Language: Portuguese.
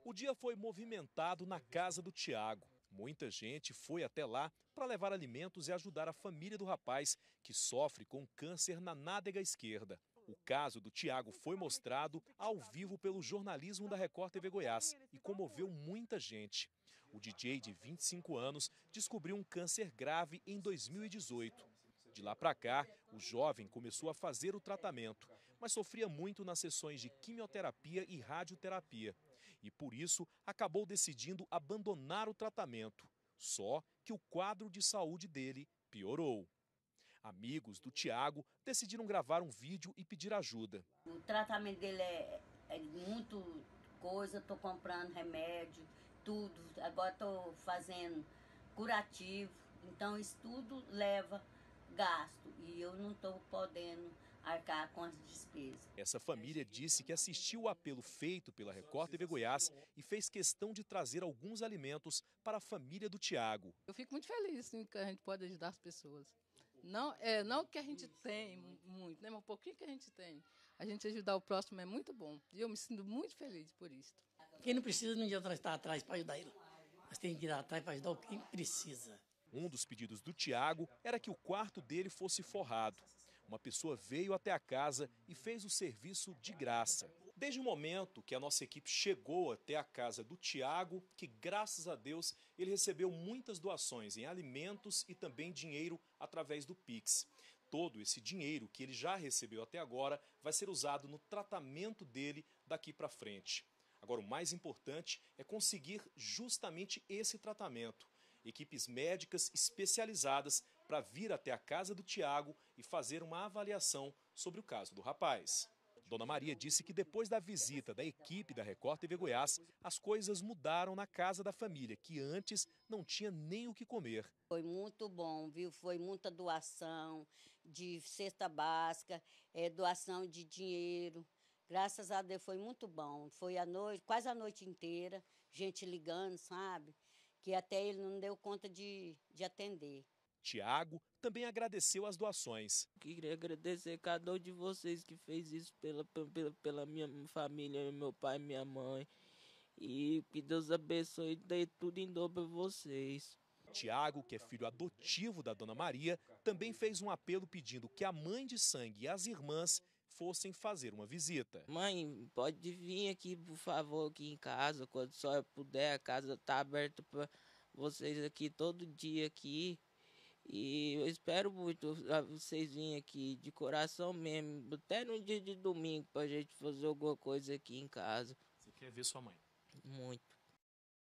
O dia foi movimentado na casa do Tiago. Muita gente foi até lá para levar alimentos e ajudar a família do rapaz, que sofre com câncer na nádega esquerda. O caso do Tiago foi mostrado ao vivo pelo jornalismo da Record TV Goiás e comoveu muita gente. O DJ de 25 anos descobriu um câncer grave em 2018. De lá para cá, o jovem começou a fazer o tratamento, mas sofria muito nas sessões de quimioterapia e radioterapia. E por isso acabou decidindo abandonar o tratamento. Só que o quadro de saúde dele piorou. Amigos do Tiago decidiram gravar um vídeo e pedir ajuda. O tratamento dele é muito coisa, estou comprando remédio, tudo. Agora estou fazendo curativo, então isso tudo leva gasto e eu não estou podendo arcar com as despesas. Essa família disse que assistiu o apelo feito pela Record TV Goiás e fez questão de trazer alguns alimentos para a família do Tiago. Eu fico muito feliz sim, que a gente pode ajudar as pessoas. Não que a gente tem muito, né, mas um pouquinho que a gente tem. A gente ajudar o próximo é muito bom. E eu me sinto muito feliz por isso. Quem não precisa não adianta estar atrás para ajudar ele. Mas tem que ir atrás para ajudar quem precisa. Um dos pedidos do Tiago era que o quarto dele fosse forrado. Uma pessoa veio até a casa e fez o serviço de graça. Desde o momento que a nossa equipe chegou até a casa do Tiago, que graças a Deus ele recebeu muitas doações em alimentos e também dinheiro através do Pix. Todo esse dinheiro que ele já recebeu até agora vai ser usado no tratamento dele daqui para frente. Agora, o mais importante é conseguir justamente esse tratamento. Equipes médicas especializadas para vir até a casa do Tiago e fazer uma avaliação sobre o caso do rapaz. Dona Maria disse que depois da visita da equipe da Record TV Goiás, as coisas mudaram na casa da família, que antes não tinha nem o que comer. Foi muito bom, viu? Foi muita doação de cesta básica, doação de dinheiro. Graças a Deus foi muito bom. Foi a noite, quase a noite inteira, gente ligando, sabe? Que até ele não deu conta de atender. Tiago também agradeceu as doações. Queria agradecer cada um de vocês que fez isso pela minha família, meu pai e minha mãe. E que Deus abençoe e dê tudo em dobro a vocês. Tiago, que é filho adotivo da Dona Maria, também fez um apelo pedindo que a mãe de sangue e as irmãs fossem fazer uma visita. Mãe, pode vir aqui, por favor, aqui em casa, quando só eu puder. A casa está aberta para vocês aqui todo dia aqui. E eu espero muito vocês virem aqui de coração mesmo, até no dia de domingo, para a gente fazer alguma coisa aqui em casa. Você quer ver sua mãe? Muito.